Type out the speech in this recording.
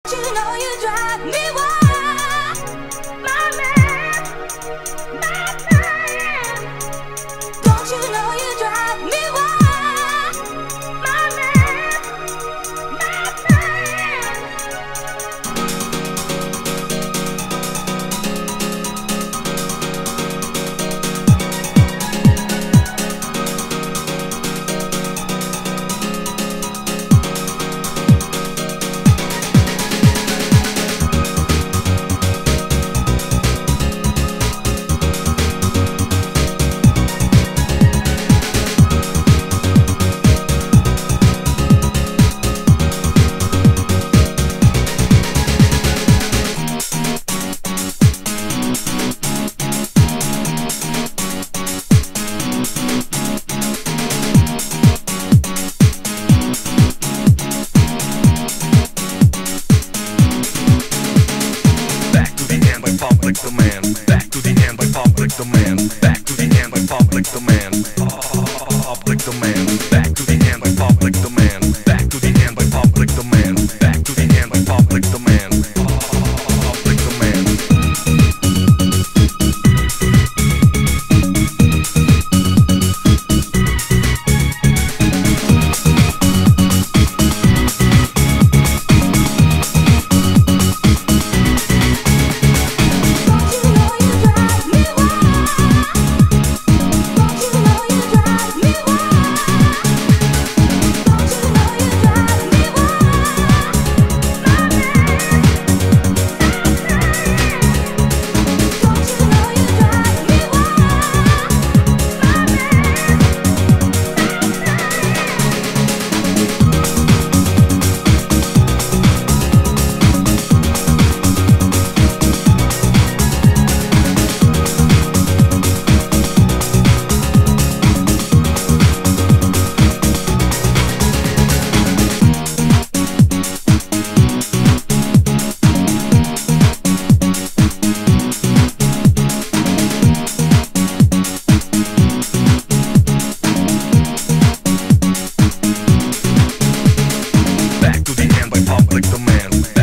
You know you drive me wild, my man, my man. Don't you know you drive me wild, my man, my man. Public demand, back to the end by public demand, back to the end by public demand, public demand, back to the end by public demand, back to the end by public demand, back to the end by public demand, public demand. Public demand.